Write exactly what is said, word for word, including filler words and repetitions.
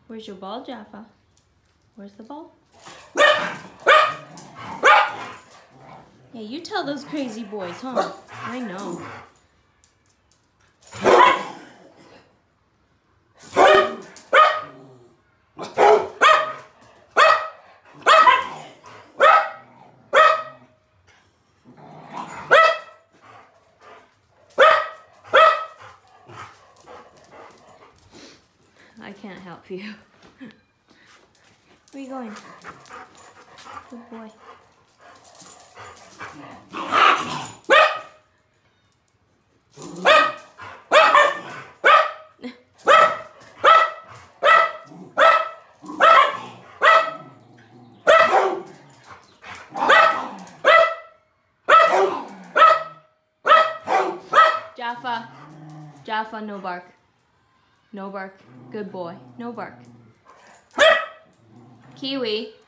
Where's your ball, Jaffa? Where's the ball? Yeah, you tell those crazy boys, huh? I know. I can't help you. Where are you going? Good boy. Jaffa. Jaffa, no bark. No bark. Good boy. No bark. Kiwi.